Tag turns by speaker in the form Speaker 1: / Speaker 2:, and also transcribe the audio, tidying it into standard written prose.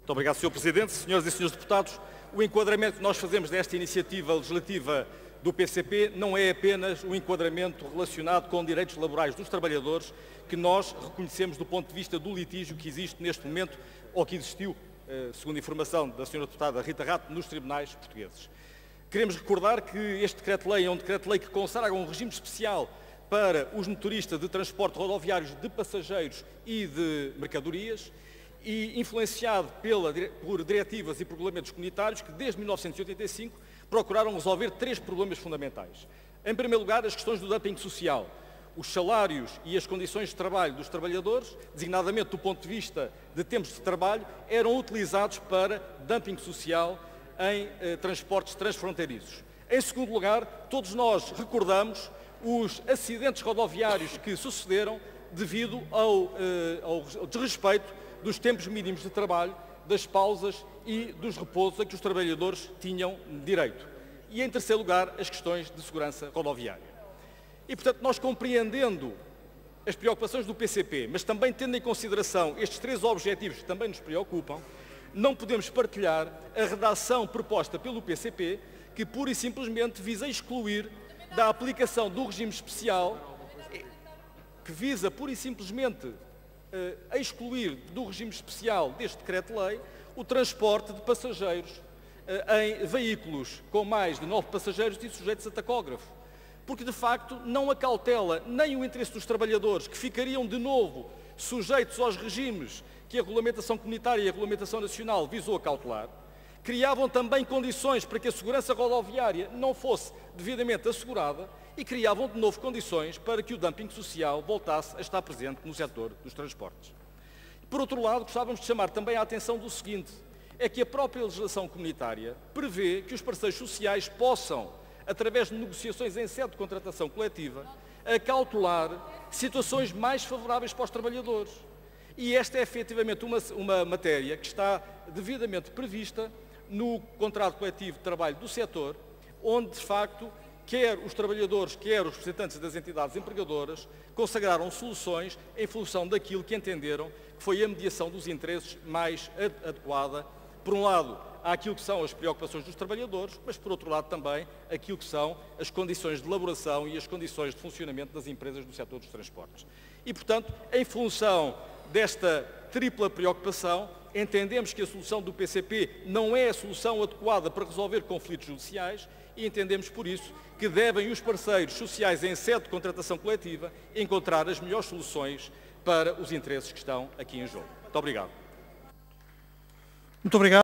Speaker 1: Muito obrigado, Sr. Presidente. Senhoras e Senhores Deputados, o enquadramento que nós fazemos desta iniciativa legislativa do PCP não é apenas um enquadramento relacionado com direitos laborais dos trabalhadores que nós reconhecemos do ponto de vista do litígio que existe neste momento ou que existiu, segundo a informação da Sra. Deputada Rita Rato, nos tribunais portugueses. Queremos recordar que este decreto-lei é um decreto-lei que consagra um regime especial para os motoristas de transporte rodoviários de passageiros e de mercadorias e influenciado por diretivas e por regulamentos comunitários que, desde 1985, procuraram resolver três problemas fundamentais. Em primeiro lugar, as questões do dumping social. Os salários e as condições de trabalho dos trabalhadores, designadamente do ponto de vista de tempos de trabalho, eram utilizados para dumping social em transportes transfronteiriços. Em segundo lugar, todos nós recordamos os acidentes rodoviários que sucederam devido ao desrespeito dos tempos mínimos de trabalho, das pausas e dos repousos a que os trabalhadores tinham direito. E, em terceiro lugar, as questões de segurança rodoviária. E, portanto, nós compreendendo as preocupações do PCP, mas também tendo em consideração estes três objetivos que também nos preocupam, não podemos partilhar a redação proposta pelo PCP, que pura e simplesmente visa excluir da aplicação do regime especial, que visa pura e simplesmente a excluir do regime especial deste decreto-lei o transporte de passageiros em veículos com mais de 9 passageiros e sujeitos a tacógrafo. Porque, de facto, não acautela nem o interesse dos trabalhadores, que ficariam de novo sujeitos aos regimes que a regulamentação comunitária e a regulamentação nacional visou acautelar, criavam também condições para que a segurança rodoviária não fosse devidamente assegurada e criavam de novo condições para que o dumping social voltasse a estar presente no setor dos transportes. Por outro lado, gostávamos de chamar também a atenção do seguinte, é que a própria legislação comunitária prevê que os parceiros sociais possam, através de negociações em sede de contratação coletiva, acautelar situações mais favoráveis para os trabalhadores. E esta é efetivamente uma matéria que está devidamente prevista no contrato coletivo de trabalho do setor, onde, de facto, quer os trabalhadores, quer os representantes das entidades empregadoras, consagraram soluções em função daquilo que entenderam que foi a mediação dos interesses mais adequada, por um lado, àquilo que são as preocupações dos trabalhadores, mas, por outro lado, também aquilo que são as condições de elaboração e as condições de funcionamento das empresas do setor dos transportes. E, portanto, em função desta tripla preocupação, entendemos que a solução do PCP não é a solução adequada para resolver conflitos judiciais e entendemos, por isso, que devem os parceiros sociais em sede de contratação coletiva encontrar as melhores soluções para os interesses que estão aqui em jogo. Muito obrigado.
Speaker 2: Muito obrigado.